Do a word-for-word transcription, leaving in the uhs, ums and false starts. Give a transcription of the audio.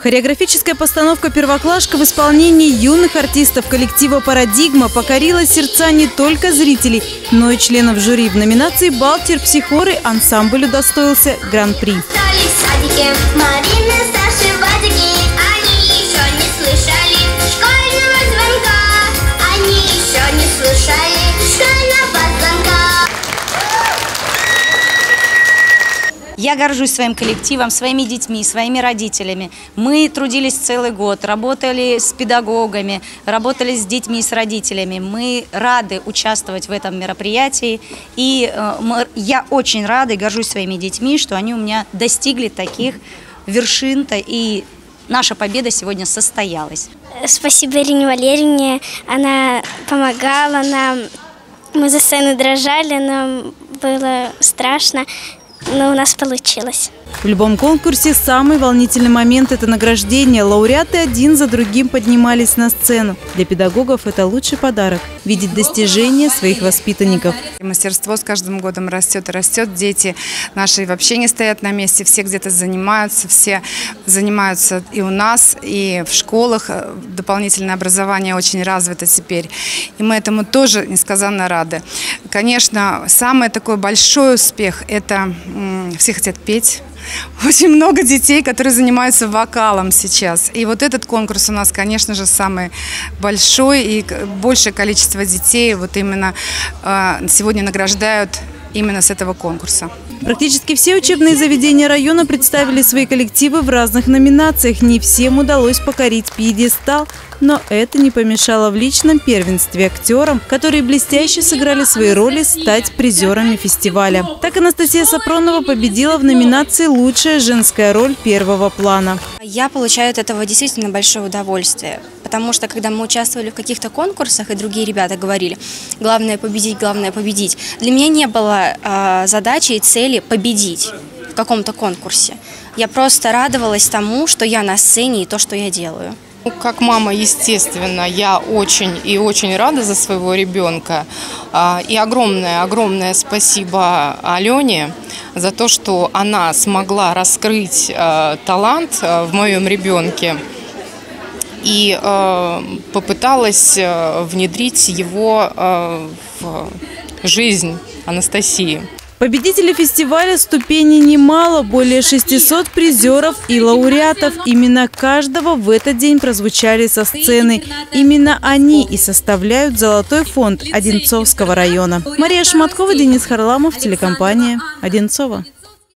Хореографическая постановка «Первоклашка» в исполнении юных артистов коллектива «Парадигма» покорила сердца не только зрителей, но и членов жюри. В номинации «Бал терпсихоры» ансамбль удостоился гран-при. Я горжусь своим коллективом, своими детьми, своими родителями. Мы трудились целый год, работали с педагогами, работали с детьми, с родителями. Мы рады участвовать в этом мероприятии. И э, мы, я очень рада и горжусь своими детьми, что они у меня достигли таких вершин-то. И наша победа сегодня состоялась. Спасибо Ирине Валерьевне. Она помогала нам. Мы за сценой дрожали, нам было страшно. Но у нас получилось. В любом конкурсе самый волнительный момент – это награждение. Лауреаты один за другим поднимались на сцену. Для педагогов это лучший подарок – видеть достижения своих воспитанников. Мастерство с каждым годом растет и растет. Дети наши вообще не стоят на месте, все где-то занимаются, все занимаются и у нас, и в школах. Дополнительное образование очень развито теперь. И мы этому тоже несказанно рады. Конечно, самый такой большой успех – это все хотят петь. Очень много детей, которые занимаются вокалом сейчас. И вот этот конкурс у нас, конечно же, самый большой. И большее количество детей вот именно э, сегодня награждают именно с этого конкурса. Практически все учебные заведения района представили свои коллективы в разных номинациях. Не всем удалось покорить пьедестал, но это не помешало в личном первенстве актерам, которые блестяще сыграли свои роли, стать призерами фестиваля. Так Анастасия Сапронова победила в номинации «Лучшая женская роль первого плана». Я получаю от этого действительно большое удовольствие, потому что когда мы участвовали в каких-то конкурсах, и другие ребята говорили «главное победить, главное победить», для меня не было э, задачи и цели победить в каком-то конкурсе. Я просто радовалась тому, что я на сцене и то, что я делаю. Как мама, естественно, я очень и очень рада за своего ребенка. И огромное-огромное спасибо Алене за то, что она смогла раскрыть талант в моем ребенке и попыталась внедрить его в жизнь Анастасии. Победителей фестиваля ступеней немало, более шестисот призеров и лауреатов. Именно каждого в этот день прозвучали со сцены. Именно они и составляют золотой фонд Одинцовского района. Мария Шматкова, Денис Харламов, телекомпания «Одинцово».